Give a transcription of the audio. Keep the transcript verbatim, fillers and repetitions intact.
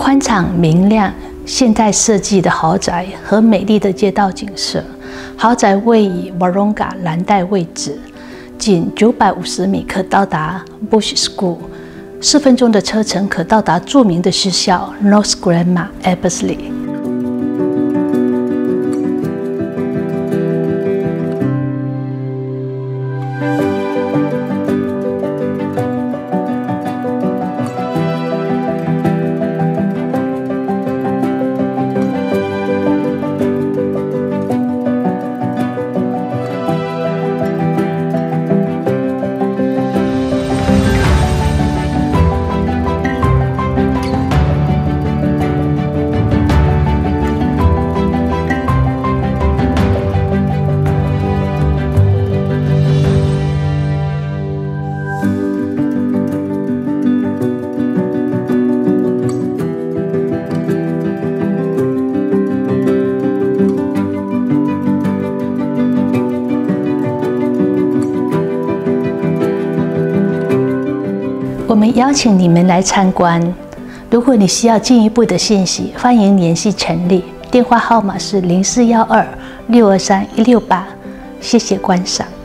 宽敞明亮、现代设计的豪宅和美丽的街道景色。豪宅位于 Wahroonga 蓝带位置，仅九百五十米可到达 Bush School， 四分钟的车程可到达著名的学校 North Grammar Abbotsleigh。我们邀请你们来参观。如果你需要进一步的信息，欢迎联系陈丽，电话号码是零四一二六二三一六八。谢谢观赏。